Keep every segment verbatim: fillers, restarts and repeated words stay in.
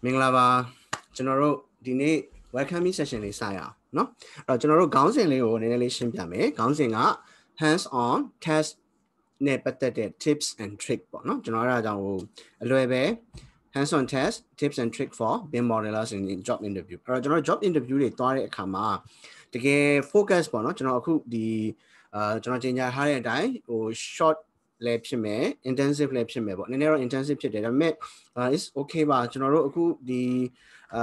မင်္ဂလာပါကျွန်တော်တို့ဒီနေ့ welcoming session လေးစရအောင်เนาะအဲ့တော့ကျွန်တော်တို့ခေါင်းစဉ်လေးကိုနည်းနည်းလေးရှင်းပြမယ်ခေါင်းစဉ်က hands on test နဲ့ပတ်သက်တဲ့ tips and trick ပေါ့เนาะကျွန်တော်အဲ့ဒါကြောင့်ဟိုအလွယ်ပဲ hands on test tips and trick for B I M modelers in job interview အဲ့တော့ကျွန်တော် job interview တွေတွားတဲ့အခါမှာတကယ် focus ပေါ့เนาะကျွန်တော်အခုဒီအာကျွန်တော်ချိန်ညာထားတဲ့အတိုင်းဟို short လဲဖြစ်မယ် intensive လဲဖြစ်မယ်ပေါ့နည်းနည်းတော့ intensive ဖြစ်တယ်ဒါပေမဲ့ is okay ပါကျွန်တော်တို့အခုဒီအာ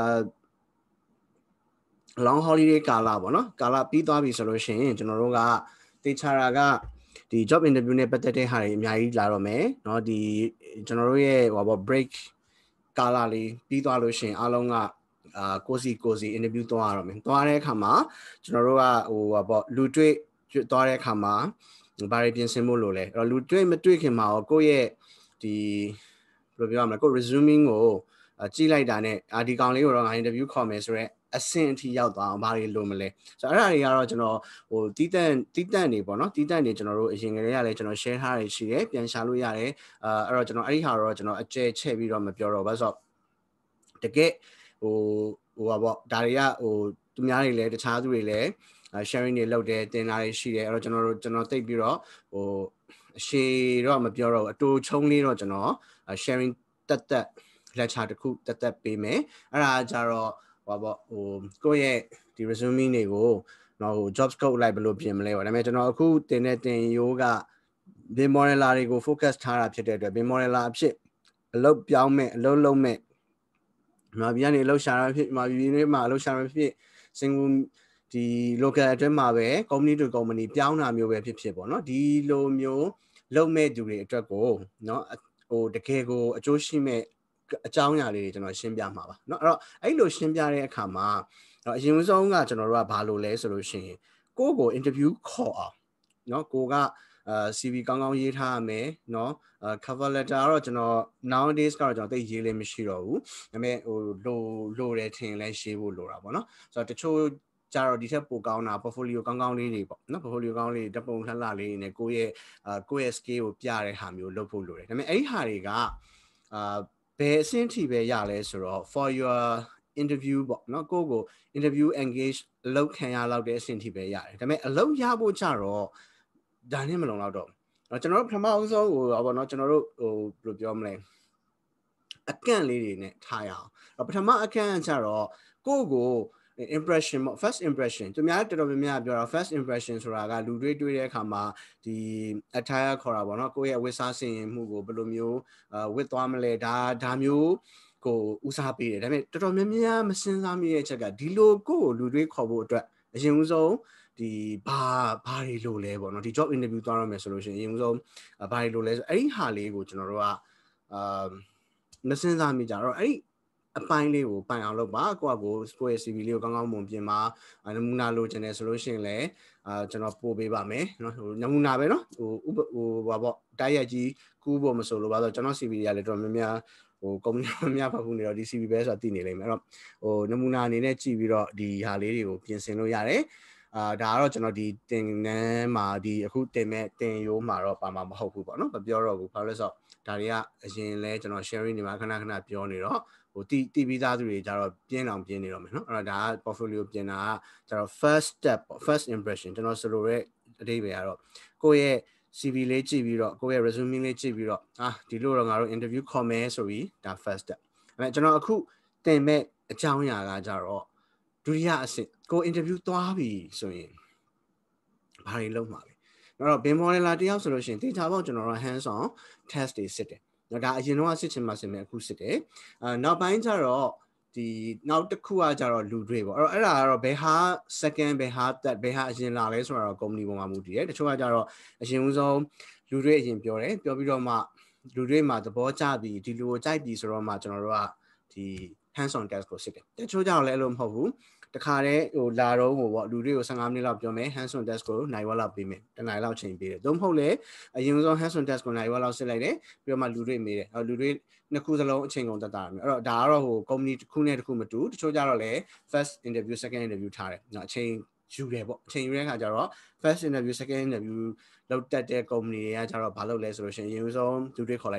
long holiday ကာလပေါ့နော်ကာလပြီးသွားပြီဆိုလို့ရှိရင်ကျွန်တော်တို့ကတေချာတာကဒီ job interview နဲ့ပတ်သက်တဲ့ဟာတွေအများကြီးလာတော့မယ်เนาะဒီကျွန်တော်တို့ရဲ့ဟိုပေါ့ break ကာလလေးပြီးသွားလို့ရှိရင်အားလုံးကအာကိုစီကိုစီ interview သွားရတော့မယ်သွားတဲ့အခါမှာကျွန်တော်တို့ကဟိုပေါ့လူတွေ့သွားတဲ့အခါမှာဘာတွေပြင်ဆင်ဖို့လိုလဲအဲ့တော့လူတွေ့မတွေ့ခင်မှာရောကိုယ့်ရဲ့ဒီဘယ်လိုပြောရမလဲကို resuming ကိုကြည့်လိုက်တာနဲ့အာဒီကောင်လေးကိုတော့ငါ interview ခေါ်မယ်ဆိုတော့အဆင့်အထိရောက်သွားအောင်ဘာတွေလိုမလဲဆိုတော့အဲ့ဒါတွေကတော့ကျွန်တော်ဟိုတီးတန့်တီးတန့်နေပေါ့နော်တီးတန့်နေကျွန်တော်တို့အရင်ကလေးကလည်းကျွန်တော် share ထားရရှိတယ်ပြန်ရှာလို့ရတယ်အာအဲ့တော့ကျွန်တော်အဲ့ဒီဟာတော့ကျွန်တော်အကျဲချဲ့ပြီးတော့မပြောတော့ဘာလို့ဆိုတော့တကယ်ဟိုဟိုပါပေါ့ဒါတွေကဟိုသူများတွေလည်းတခြားသူတွေလည်း sharing တွေလုပ်တယ်တင်တာတွေရှိတယ်အဲ့တော့ကျွန်တော်တို့ကျွန်တော်သိပြီးတော့ဟိုအရှိတော့မပြောတော့အတူချုံလေးတော့ကျွန်တော် sharing တက်တက်လက်ချာတစ်ခုတက်တက်ပေးမယ်အဲ့ဒါကြတော့ဟိုပေါ့ဟိုကိုယ့်ရဲ့ဒီ resume တွေကိုတော့ဟို job scope လိုက်ဘယ်လိုပြင်မလဲပေါ့ဒါပေမဲ့ကျွန်တော်အခုတင်တဲ့တင်ရိုးက B I M modeler တွေကို focus ထားတာဖြစ်တဲ့အတွက် B I M modeler အဖြစ်အလုပ်ပြောင်းမဲ့အလုပ်လုပ်မဲ့မာပြည်ကနေအလုပ်ရှာရဖြစ်မာပြည်နေမှာအလုပ်ရှာရဖြစ် single ဒီ local အတွင်းမှာပဲ company to company ပြောင်းတာမျိုးပဲဖြစ်ဖြစ်ပေါ့နော်ဒီလိုမျိုးလုပ်မဲ့သူတွေအတွက်ကိုเนาะဟိုတကယ်ကိုအကျိုးရှိမဲ့အကြောင်းအရာလေးတွေကျွန်တော်ရှင်းပြမှာပါเนาะအဲ့တော့အဲ့လိုရှင်းပြတဲ့အခါမှာအရင်ဆုံးကကျွန်တော်တို့ကဘာလို့လဲဆိုလို့ရှိရင်ကိုယ့်ကို interview ခေါ်အောင်เนาะကိုကအာ C V ကောင်းကောင်းရေးထားရမယ်เนาะအာ cover letter ကတော့ကျွန်တော် nowadays ကတော့ကျွန်တော်သိရေးလေးမရှိတော့ဘူးဒါပေမဲ့ဟိုလိုလိုတယ်ထင်လဲရေးဖို့လိုတာပေါ့เนาะဆိုတော့တချို့ကြတော့ဒီထက်ပိုကောင်းတာ portfolio ကောင်းကောင်းလေးတွေပေါ့နော် portfolio ကောင်းလေးဓာတ်ပုံလှလှလေးတွေနဲ့ကိုယ့်ရဲ့အာကိုယ့်ရဲ့ skill ကိုပြတဲ့ဟာမျိုးလုပ်ဖို့လိုတယ်ဒါပေမဲ့အဲ့ဒီဟာတွေကအာဘယ်အဆင့်ထိပဲရလဲဆိုတော့ for your interview ပေါ့နော်ကိုယ့်ကို interview engage အလုပ်ခံရလောက်တဲ့အဆင့်ထိပဲရတယ်ဒါပေမဲ့အလုပ်ရဖို့ကြတော့ဒါနဲ့မလုံလောက်တော့ဘူးကျွန်တော်တို့ပထမအဆုံးဟိုပေါ့နော်ကျွန်တော်တို့ဟိုဘယ်လိုပြောမလဲအကန့်လေးတွေနဲ့ထားရအောင်ပထမအကန့်ကြတော့ကိုယ့်ကိုimpression first impression သူများတော်တော်များများပြောတာ first impression ဆိုတာကလူတွေတွေ့တဲ့အခါမှာဒီ attire ခေါ်တာပေါ့နော်ကိုယ့်ရဲ့ဝတ်စားဆင်ရင်မှုကိုဘယ်လိုမျိုးအာဝတ်သွားမလဲဒါဒါမျိုးကိုဦးစားပေးတယ်ဒါပေမဲ့တော်တော်များများမစင်စားမိတဲ့အချက်ကဒီလိုကိုယ့်ကိုလူတွေခေါ်ဖို့အတွက်အရင်ဦးဆုံးဒီဘာဘာတွေလိုလဲပေါ့နော်ဒီ job interview သွားရမယ်ဆိုလို့ရှိရင်အရင်ဦးဆုံးဘာတွေလိုလဲဆိုအဲ့ဒီဟာလေးကိုကျွန်တော်တို့ကအာမစင်စားမိကြတော့အဲ့ဒီအပိုင်းလေးကိုပိုင်အောင်လုပ်ပါကိုယ့်အကိုကိုယ့်ရဲ့ C V လေးကိုကောင်းကောင်းပုံပြင်ပါနမူနာလိုချင်တယ်ဆိုလို့ရှိရင်လည်းအာကျွန်တော်ပို့ပေးပါမယ်เนาะဟိုနမူနာပဲเนาะဟိုဟိုဘာပေါ့တိုက်ရိုက်ကြီးကူးဖို့မဆိုလို့ပါဆိုကျွန်တော် C V တွေကလည်းတော်တော်များများဟိုကုမ္ပဏီများဖတ်ဖို့နေတော့ဒီ C V ပဲဆိုတာသိနေလိမ့်မယ်အဲ့တော့ဟိုနမူနာအနေနဲ့ကြည့်ပြီးတော့ဒီဟာလေးတွေကိုပြင်ဆင်လို့ရတယ်အာဒါကတော့ကျွန်တော်ဒီတင်နန်းမှာဒီအခုတင်မဲ့တင်ရိုးမှာတော့ပါမှာမဟုတ်ဘူးပေါ့နော်မပြောတော့ဘူးဘာလို့လဲဆိုတော့ဒါတွေကအရင်လဲကျွန်တော် sharing တွေမှာခဏခဏပြောနေတော့ဟိုတီတီပြီးသားသူတွေကြတော့ပြင်းအောင်ပြင်းနေတော့မယ်เนาะအဲ့တော့ဒါက portfolio ပြင်တာကကျတော့ first step first impression ကျွန်တော်ဆိုလိုတဲ့အဓိပ္ပာယ်ကတော့ကိုယ့်ရဲ့ C V လေးကြည့်ပြီးတော့ကိုယ့်ရဲ့ resume လေးကြည့်ပြီးတော့အာဒီလိုတော့ငါတို့ interview ခေါ်မယ်ဆိုပြီးဒါ first step အဲ့ဒါကျွန်တော်အခုတင်မဲ့အကြောင်းအရာကကြတော့ဒုတိယအဆင့်ကို interview သွားပြီဆိုရင်ဘာတွေလုပ်မှာလဲအဲ့တော့ B I M modeler တယောက်ဆိုလို့ရှိရင်တေချာပေါ့ကျွန်တော်တို့ hands on test တွေစစ်တယ်ဒါအရင်တော့စစ်ချင်မှစစ်မယ်အခုစစ်တယ်အာနောက်ပိုင်းကျတော့ဒီနောက်တစ်ခုကကြတော့လူတွေပေါ့အဲ့တော့အဲ့ဒါကတော့ဘယ်ဟာ second ဘယ်ဟာ third ဘယ်ဟာအရင်လာလဲဆိုတာတော့ company ပေါ်မှာမူတည်တယ်တချို့ကကြတော့အရင်ဦးဆုံးလူတွေအရင်ပြောတယ်ပြောပြီးတော့မှလူတွေမှာသဘောကျပြီးဒီလူကိုကြိုက်ပြီးဆိုတော့မှကျွန်တော်တို့ကဒီ hands on test ကိုစစ်တယ်တချို့ကြတော့လည်းအဲ့လိုမဟုတ်ဘူးတခါတည်းဟိုလာတော့ဟိုပေါ့လူတွေကိုfifteenမိနစ်လောက်ပြောမယ် hands on test ကိုနိုင်ဝက်လောက်ပေးမယ်တနိုင်လောက်ချိန်ပေးတယ်သို့မဟုတ်လေအရင်ဆုံး hands on test ကိုနိုင်ဝက်လောက်စစ်လိုက်တယ်ပြီးတော့မှလူတွေမေးတယ်အဲလူတွေနှစ်ခုစလုံးအချိန်ကုန်တက်တာမျိုးအဲ့တော့ဒါကတော့ဟို company တစ်ခုနဲ့တစ်ခုမတူတချို့ကြတော့လေ first interview second interview ထားတယ်เนาะအချိန်ယူတယ်ပေါ့အချိန်ယူတဲ့အခါကျတော့ first interview second interview လောက်တက်တဲ့ company တွေကကြတော့ဘာလုပ်လဲဆိုလို့ရှိရင်အရင်ဆုံးလူတွေခေါ်လိုက်တယ်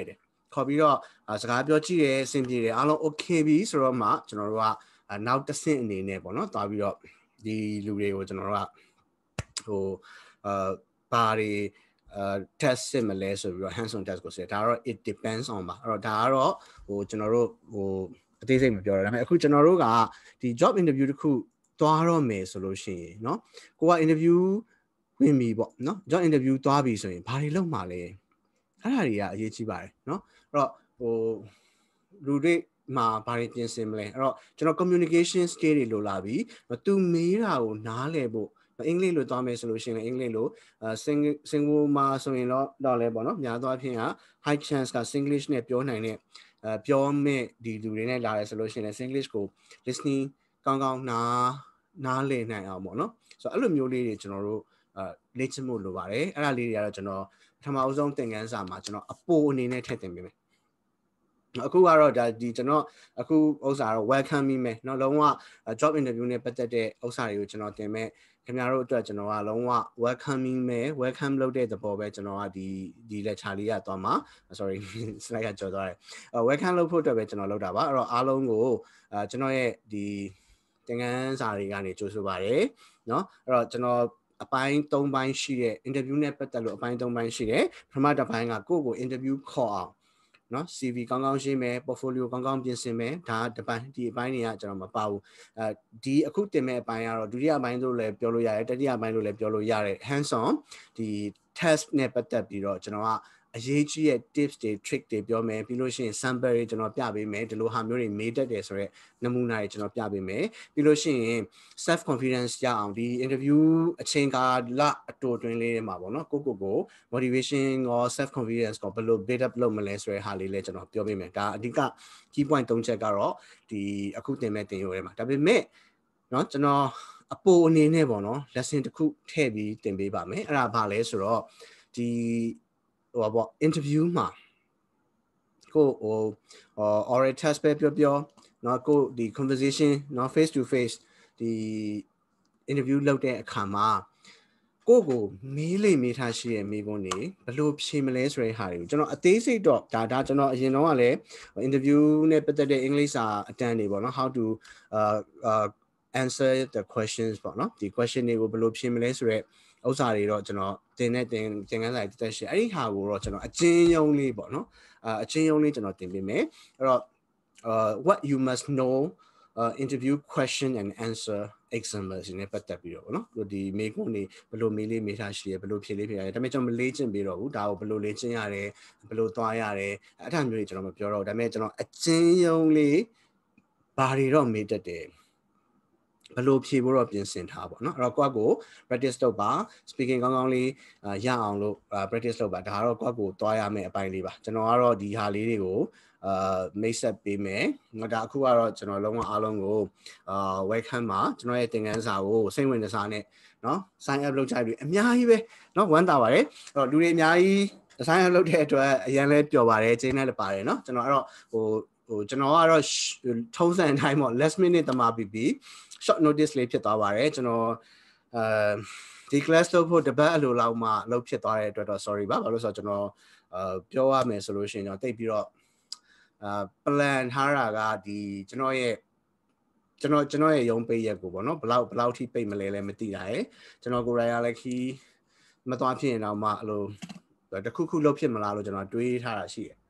ခေါ်ပြီးတော့စကားပြောကြည့်ရဲအဆင်ပြေတယ်အားလုံး okay ပြီဆိုတော့မှကျွန်တော်တို့ကနောက်တစ်ဆင့်အနေနဲ့ပေါ့နော်သွားပြီးတော့ဒီလူတွေကိုကျွန်တော်တို့ကဟိုအာဘာတွေအာ test စစ်မလဲဆိုပြီးတော့ hands on test ကိုစစ်ဒါတော့ it depends on ပါအဲ့တော့ဒါကတော့ဟိုကျွန်တော်တို့ဟိုအသေးစိတ်မပြောရဒါပေမဲ့အခုကျွန်တော်တို့ကဒီ job interview တစ်ခုသွားတော့မယ်ဆိုလို့ရှိရင်เนาะကိုက interview ဝင်ပြီပေါ့เนาะ job interview သွားပြီဆိုရင်ဘာတွေလုပ်မှာလဲအဲ့ဒါတွေကအရေးကြီးပါတယ်เนาะအဲ့တော့ဟိုလူတွေမှာဘာတွေပြင်ဆင်မလဲအဲ့တော့ကျွန်တော် communication skill တွေလိုလာပြီသူမေးတာကိုနားလည်ဖို့အင်္ဂလိပ်လိုသွားမယ်ဆိုလို့ရှိရင်အင်္ဂလိပ်လိုစင်စင်ကိုမှာဆိုရင်တော့တော့လဲပေါ့နော်များသောအားဖြင့်က high chance က Singlish နဲ့ပြောနိုင်တဲ့အဲပြောမဲ့ဒီလူတွေနဲ့လာတယ်ဆိုလို့ရှိရင် Singlish ကို listening ကောင်းကောင်းနားနားလည်နိုင်အောင်ပေါ့နော်ဆိုတော့အဲ့လိုမျိုးလေးတွေကျွန်တော်တို့အဲလေ့ကျင့်မှုလိုပါတယ်အဲ့ဒါလေးတွေကတော့ကျွန်တော်ပထမအဆုံးသင်ခန်းစာမှာကျွန်တော်အပိုအနေနဲ့ထည့်သင်ပေးမယ်အခုကတော့ဒါဒီကျွန်တော်အခုဥစ္စာတော့ welcome me မယ်เนาะလုံးဝ job interview နဲ့ပတ်သက်တဲ့ဥစ္စာတွေကိုကျွန်တော်တင်မဲ့ခင်ဗျားတို့အတွက်ကျွန်တော်ကလုံးဝ welcoming မယ် welcome လုပ်တဲ့သဘောပဲကျွန်တော်ကဒီဒီ lecture လေးရသွားမှာ sorry slide ကကြော်သွားတယ် welcome လုပ်ဖို့အတွက်ပဲကျွန်တော်လုပ်တာပါအဲ့တော့အားလုံးကိုအဲကျွန်တော်ရဲ့ဒီသင်ခန်းစာတွေကနေကြိုဆိုပါတယ်เนาะအဲ့တော့ကျွန်တော်အပိုင်း၃ပိုင်းရှိတဲ့ interview နဲ့ပတ်သက်လို့အပိုင်း၃ပိုင်းရှိတယ်ပထမတစ်ပိုင်းကကိုယ့်ကို interview ခေါ်အောင်နော် C V ကောင်းကောင်းရှင်းမယ် portfolio ကောင်းကောင်းပြင်ဆင်မယ်ဒါဒီပိုင်းဒီအပိုင်းတွေကကျွန်တော်မပါဘူးအဲဒီအခုတင်မဲ့အပိုင်းကတော့ဒုတိယပိုင်းလို့လည်းပြောလို့ရတယ်တတိယပိုင်းလို့လည်းပြောလို့ရတယ် hands on ဒီ test နဲ့ပတ်သက်ပြီးတော့ကျွန်တော်ကအရေးကြီးတဲ့ tips တွေ trick တွေပြောမယ်ပြီးလို့ရှိရင် sample တွေကျွန်တော်ပြပေးမယ်ဒီလိုဟာမျိုးတွေမေးတတ်တယ်ဆိုတော့နမူနာတွေကျွန်တော်ပြပေးမယ်ပြီးလို့ရှိရင် self confidence ရအောင်ဒီ interview အချိန်ကာလအတူတွင်းလေးတွေမှာပေါ့နော်ကိုကိုကို motivation ရော self confidence ကိုဘယ်လို build up လုပ်မလဲဆိုတဲ့ဟာလေးလည်းကျွန်တော်ပြောပေးမယ်ဒါအဓိက key point ၃ချက်ကတော့ဒီအခုတင်မဲ့တင်ရိုးထဲမှာဒါပေမဲ့เนาะကျွန်တော်အပိုအနေနဲ့ပေါ့နော် lesson တစ်ခုထည့်ပြီးတင်ပေးပါမယ်အဲ့ဒါဘာလဲဆိုတော့ဒီဟိုပေါ့ interview မှာကိုဟို oral test ပဲပြောပြောเนาะကိုဒီ conversation เนาะ face to face ဒီ interview လုပ်တဲ့အခါမှာကိုကိုမေးလိမ့်မေးထားရှိရဲ့မိကုန်းနေဘယ်လိုဖြေမလဲဆိုတဲ့ဟာတွေကိုကျွန်တော်အသေးစိတ်တော့ဒါဒါကျွန်တော်အရင်တော့ကလည်း interview နဲ့ပတ်သက်တဲ့အင်္ဂလိပ်စာအတန်းတွေပေါ့နော် how to uh uh answer the questions ပေါ့နော်ဒီ question တွေကိုဘယ်လိုဖြေမလဲဆိုတဲ့ဥစ္စာတွေတော့ကျွန်တော်တင်တဲ့တင်သင်ခန်းစာတွေတက်ရှိအဲ့ဒီဟာကိုတော့ကျွန်တော်အချင်းယုံလေးပေါ့နော်အချင်းယုံလေးကျွန်တော်တင်ပေးမယ်အဲ့တော့ uh what you must know uh interview question and answer examples နဲ့ပတ်သက်ပြီးတော့ပေါ့နော်ဒီမေးခွန်းတွေဘယ်လိုမေးလေးမေးထားရှိရဘယ်လိုဖြေလေးဖြေရတယ်ဒါပေမဲ့ကျွန်တော်မလေ့ကျင့်ပေးတော့ဘူးဒါကိုဘယ်လိုလေ့ကျင့်ရတယ်ဘယ်လိုသွားရတယ်အဲ့ဒါမျိုးတွေကျွန်တော်မပြောတော့ဒါပေမဲ့ကျွန်တော်အချင်းယုံလေးဘာတွေတော့မေးတတ်တယ်ဘယ်လိုဖြေဖို့တော့ပြင်ဆင်ထားပေါ့နော်အဲ့တော့ကိုယ့်ကို practice လုပ်ပါ speaking ကောင်းကောင်းလေးရအောင်လို့ practice လုပ်ပါဒါကတော့ကိုယ့်ကိုသွားရမယ့်အပိုင်းလေးပါကျွန်တော်ကတော့ဒီဟာလေးတွေကိုအာမိတ်ဆက်ပေးမယ်ဒါအခုကတော့ကျွန်တော်လုံးဝအားလုံးကိုအာ welcome ပါကျွန်တော်ရဲ့သင်ခန်းစာကိုစိတ်ဝင်စားနဲ့เนาะ sign up လုပ်ကြပြီအများကြီးပဲเนาะဝမ်းသာပါတယ်အဲ့တော့လူတွေအများကြီး sign up လုပ်တဲ့အတွက်အရင်လဲပျော်ပါတယ်ကျင်းနဲ့လည်းပါတယ်เนาะကျွန်တော်အဲ့တော့ဟိုဟိုကျွန်တော်ကတော့ထုံးစံအတိုင်းပေါ့ last minute တမပီပီ short notice လေးဖြစ်သွားပါတယ်ကျွန်တော်အဲဒီ class လုပ်ဖို့တပတ်အလိုလောက်မှလုပ်ဖြစ်သွားတဲ့အတွက်တော့ sorry ပါဘာလို့ဆိုတော့ကျွန်တော်အာပြောရမယ်ဆိုလို့ရှိရင်တော့တိတ်ပြီးတော့အာ plan ထားတာကဒီကျွန်တော်ရဲ့ကျွန်တော်ကျွန်တော်ရဲ့ရုံးပိတ်ရက်ကိုပေါ့နော်ဘလောက်ဘလောက်ထိပိတ်မလဲလည်းမသိတာရယ်ကျွန်တော်ကိုယ်တိုင်ကလည်းခီးမသွားဖြစ်ရင်တော့မှအဲ့လိုတခုခုလုပ်ဖြစ်မလားလို့ကျွန်တော်တွေးထားတာရှိတယ်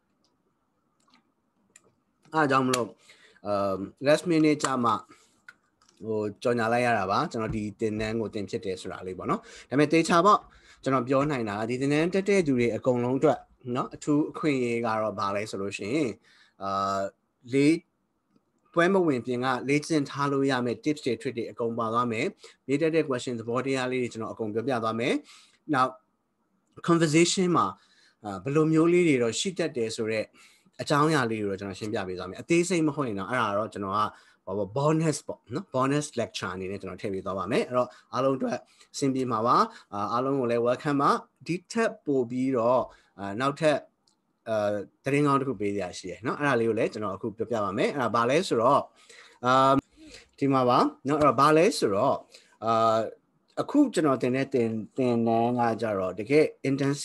အားကြောင့်မလို့အာ last minute ကြာမှဟိုကြော်ညာလိုက်ရတာပါကျွန်တော်ဒီတင်နန်းကိုတင်ဖြစ်တယ်ဆိုတာလေးပေါ့နော်ဒါပေမဲ့တေချာပေါ့ကျွန်တော်ပြောနိုင်တာဒီတင်နန်းတက်တဲ့သူတွေအကုန်လုံးအတွက်เนาะအထူးအခွင့်အရေးကတော့ဘာလဲဆိုလို့ရှိရင်အာလေးပွဲမဝင်ပြင်ကလေ့ကျင့်ထားလို့ရမယ့် tips တွေ trick တွေအကုန်ပါသွားမယ်မေးတတ်တဲ့ question သဘောတရားလေးတွေကျွန်တော်အကုန်ပြောပြသွားမယ် now conversation မှာဘယ်လိုမျိုးလေးတွေတော့ရှိတတ်တယ်ဆိုတော့အကြောင်းအရာလေးတွေတော့ကျွန်တော်ရှင်းပြပေးသွားမယ်အသေးစိတ်မဟုတ်ရင်တော့အဲ့ဒါတော့ကျွန်တော်ကဘာပေါ့ bonus ပေါ့နော် bonus lecture အနေနဲ့ကျွန်တော်ထည့်ပေးသွားပါမယ်အဲ့တော့အားလုံးအတွက်အဆင်ပြေမှာပါအားလုံးကိုလည်း welcome ပါဒီထက်ပို့ပြီးတော့နောက်ထပ်အဲတရင်ကောင်းတစ်ခုပေးရရှိရယ်เนาะအဲ့ဒါလေးကိုလည်းကျွန်တော်အခုပြောပြပါမယ်အဲ့ဒါဘာလဲဆိုတော့အာဒီမှာပါเนาะအဲ့ဒါဘာလဲဆိုတော့အာအခုကျွန်တော်တင်တဲ့တင်တင်နန်းကကြတော့တကယ် intensive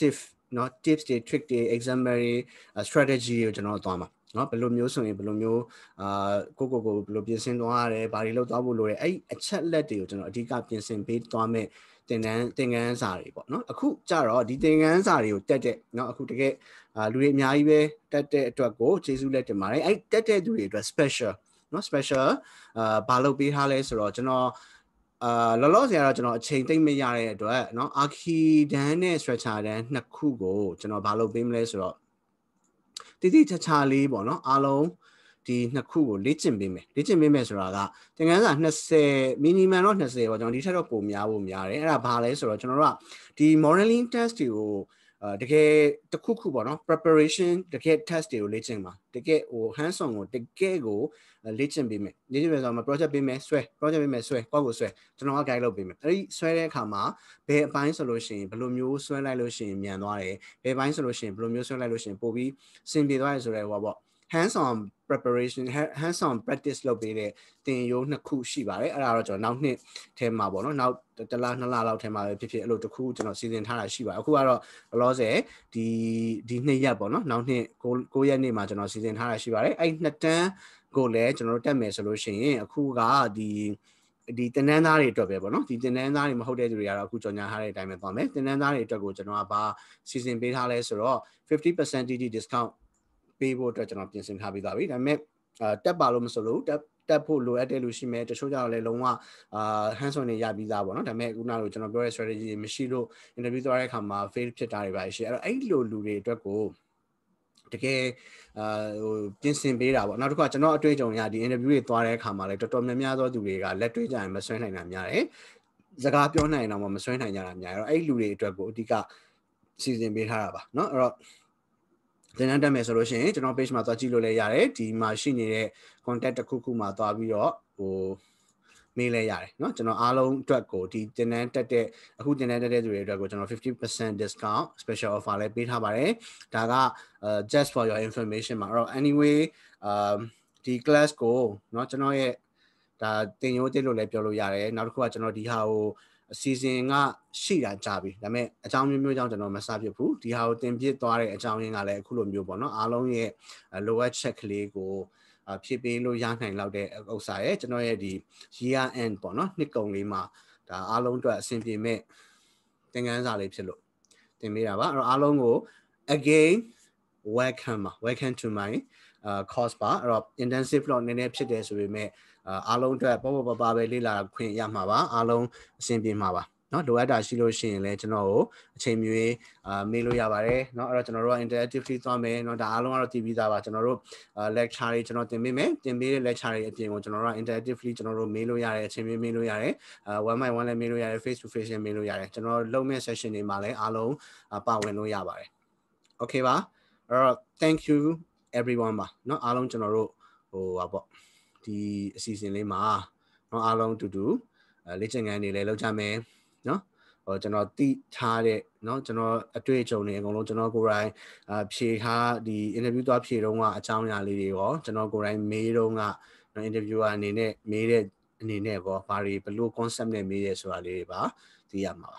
နော် tips တွေ trick တွေ exemplary strategy ကိုကျွန်တော်သွားမှာနော်ဘယ်လိုမျိုးဆိုရင်ဘယ်လိုမျိုးအာကိုကိုကိုဘယ်လိုပြင်ဆင်သွားရတယ်ဘာတွေလုပ်သွားဖို့လိုတယ်အဲ့အချက်လက်တွေကိုကျွန်တော်အဓိကပြင်ဆင်ပေးသွားမယ်တင်တန်းတင်ကန်းစာတွေပေါ့နော်အခုကြတော့ဒီတင်ကန်းစာတွေကိုတက်တဲ့နော်အခုတကယ်အာလူတွေအများကြီးပဲတက်တဲ့အတွက်ကိုကျေးဇူးလက်တင်ပါတယ်အဲ့တက်တဲ့သူတွေအတွက် special နော် special အာဘာလုပ်ပေးထားလဲဆိုတော့ကျွန်တော်အာလောလောဆယ်ကတော့ကျွန်တော်အချိန်သိမ့်မရတဲ့အတွက်เนาะအာခီဒန်နဲ့ stretcher ဒန်နှစ်ခုကိုကျွန်တော်ဘာလုပ်ပေးမလဲဆိုတော့တိတိကျကျလေးပေါ့เนาะအားလုံးဒီနှစ်ခုကိုလေ့ကျင့်ပေးမယ်လေ့ကျင့်ပေးမယ်ဆိုတာကသင်ခန်းစာ20 minimum တော့20ပေါ့ကျွန်တော်ဒီထက်တော့ပိုများဖို့များတယ်အဲ့ဒါဘာလဲဆိုတော့ကျွန်တော်တို့ကဒီ modeling test တွေကိုအာတကယ်တခုခုပေါ့နော် preparation တကယ် test တွေကိုလေ့ကျင့်ပါတကယ်ဟို hands on ကိုတကယ်ကိုလေ့ကျင့်ပေးမယ်လေ့ကျင့်ပေးဆိုတော့ project ပေးမယ်ဆွဲ project ပေးမယ်ဆွဲကောက်ကိုဆွဲကျွန်တော်က guide လုပ်ပေးမယ်အဲ့ဒီဆွဲတဲ့အခါမှာဘယ်အပိုင်းဆိုလို့ရှိရင်ဘယ်လိုမျိုးဆွဲလိုက်လို့ရှိရင်မြန်သွားတယ်ဘယ်ပိုင်းဆိုလို့ရှိရင်ဘယ်လိုမျိုးဆွဲလိုက်လို့ရှိရင်ပိုပြီးစင်ပြေသွားတယ်ဆိုတော့ဟောပေါ့ hands on preparation hands on practice လုပ်ပေးတဲ့သင်ရိုးနှစ်ခုရှိပါတယ်အဲ့ဒါတော့ကျွန်တော်နောက်နှစ်ထဲမှာပေါ့နော်နောက်တစ်လနှစ်လလောက်ထဲမှာပဲဖြစ်ဖြစ်အဲ့လိုတစ်ခုကျွန်တော်စီစဉ်ထားတာရှိပါတယ်အခုကတော့လောဆယ်ဒီဒီနှစ်ရက်ပေါ့နော်နောက်နှစ်9ရက်နေ့မှာကျွန်တော်စီစဉ်ထားတာရှိပါတယ်အဲ့နှစ်တန်းကိုလည်းကျွန်တော်တို့တက်မယ်ဆိုလို့ရှိရင်အခုကဒီဒီတင်နန်းသားတွေအတွက်ပဲပေါ့နော်ဒီတင်နန်းသားတွေမဟုတ်တဲ့သူတွေကတော့အခုကြော်ညာထားတဲ့အတိုင်းပဲသွားမယ်တင်နန်းသားတွေအတွက်ကိုကျွန်တော်ကဘာစီစဉ်ပေးထားလဲဆိုတော့ fifty percent T D discount ပေးဖို့အတွက်ကျွန်တော်ပြင်ဆင်ထားပြီးသားပြီဒါပေမဲ့အာတက်ပါလို့မဆိုလို့တက်တက်ဖို့လိုအပ်တဲ့လူရှိမယ်တချို့ကြတော့လည်းလုံးဝအာ hands on တွေရပြီးသားပေါ့နော်ဒါပေမဲ့ခုနကကျွန်တော်ပြောတဲ့ strategy မရှိလို့ interview သွားတဲ့အခါမှာ fail ဖြစ်တာတွေပါရှိအဲ့တော့အဲ့လိုလူတွေအတွက်ကိုတကယ်အာဟိုပြင်ဆင်ပေးတာပေါ့နောက်တစ်ခါကျွန်တော်အတွေ့အကြုံရဒီ interview တွေသွားတဲ့အခါမှာလည်းတော်တော်များများသောသူတွေကလက်တွေ့ကြရင်မဆွဲနိုင်တာများတယ်စကားပြောနိုင်အောင်မဆွဲနိုင်ကြတာများတယ်အဲ့လူတွေအတွက်ကိုအဓိကစီစဉ်ပေးထားတာပါเนาะအဲ့တော့သင်တန်းတက်မယ်ဆိုလို့ရှိရင်ကျွန်တော် page မှာသွားကြည့်လို့လည်းရတယ်ဒီမှာရှိနေတဲ့ contact တစ်ခုခုမှာသွားပြီးတော့ဟိုမေးလဲရတယ်เนาะကျွန်တော်အားလုံးအတွက်ကိုဒီသင်တန်းတက်တဲ့အခုသင်တန်းတက်တဲ့သူတွေအတွက်ကိုကျွန်တော် fifty percent discount special offer လည်းပေးထားပါတယ်ဒါက uh, just for your information မှာအဲ့တော့ anyway အာဒီ class ကိုเนาะကျွန်တော်ရဲ့ဒါသင်ရိုးတိလို့လည်းပြောလို့ရတယ်နောက်တစ်ခုကကျွန်တော်ဒီဟာကိုအစီအစဉ်ကရှိတာကြာပြီဒါပေမဲ့အကြောင်းမျိုးမျိုးကြောင့်ကျွန်တော်မစပြဘူးဒီဟာကိုတင်ပြသွားတဲ့အကြောင်းရင်းကလည်းအခုလိုမျိုးပေါ့နော်အားလုံးရဲ့လိုအပ်ချက်ကလေးကိုဖြည့်ပေးလို့ရနိုင်လောက်တဲ့ဥစ္စာရဲ့ကျွန်တော်ရဲ့ဒီ year end ပေါ့နော်နှစ်ကုန်လေးမှာဒါအားလုံးအတွက်အဆင်ပြေမဲ့သင်ခန်းစာလေးဖြစ်လို့တင်ပေးတာပါအဲ့တော့အားလုံးကို again welcome welcome to my uh, course ပါအဲ့တော့ intensive တော့နည်းနည်းဖြစ်တယ်ဆိုပေမဲ့အားလုံးအတွက်ပေါ့ပေါ့ပါပဲလေ့လာခွင့်ရမှာပါအားလုံးအဆင်ပြေမှာပါเนาะလိုအပ်တာရှိလို့ရှိရင်လည်းကျွန်တော်ကိုအချိန်မြွေးအာမေးလို့ရပါတယ်เนาะအဲ့တော့ကျွန်တော်တို့က interactively သွားမယ်เนาะဒါအားလုံးကတော့တည်ပြီးသားပါကျွန်တော်တို့ lecture တွေကျွန်တော်တင်ပေးမယ်တင်ပေးတဲ့ lecture တွေအပြင်ကိုကျွန်တော်တို့က interactively ကျွန်တော်တို့မေးလို့ရတယ်အချိန်မြွေးမေးလို့ရတယ်အာ one by one လည်းမေးလို့ရတယ် face to face လည်းမေးလို့ရတယ်ကျွန်တော်လုပ်မဲ့ session တွေမှာလည်းအားလုံးပါဝင်လို့ရပါတယ် okay ပါအဲ့တော့ thank you everyone ပါเนาะအားလုံးကျွန်တော်တို့ဟိုပါပေါ့ဒီအစီအစဉ်လေးမှာเนาะအားလုံးတူတူလေ့ကျင့်ခန်းတွေလည်းလုပ်ကြမယ်เนาะဟိုကျွန်တော်တိထားတဲ့เนาะကျွန်တော်အတွေ့အကြုံတွေအကုန်လုံးကျွန်တော်ကိုယ်တိုင်အဖြေထားဒီ interview သွားဖြေတော့ကအကြောင်းအရာလေးတွေရောကျွန်တော်ကိုယ်တိုင်မေးတော့က interviewer အနေနဲ့မေးတဲ့အနေနဲ့ပေါ့ဘာတွေဘယ်လို concept နဲ့မေးရဲဆိုတာလေးတွေပါသိရမှာပါ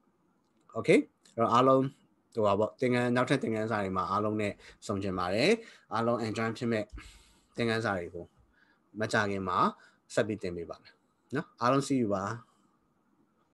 okay အဲ့တော့အားလုံးဟိုပါပေါ့သင်ခန်းနောက်ထပ်သင်ခန်းစာတွေမှာအားလုံးနဲ့ဆုံကျင်ပါတယ်အားလုံး enjoy ဖြစ်မဲ့သင်ခန်းစာတွေကိုမကြခင်မှာဆက်ပြီးသင်ပေးပါမယ်เนาะအားလုံး see you ပါ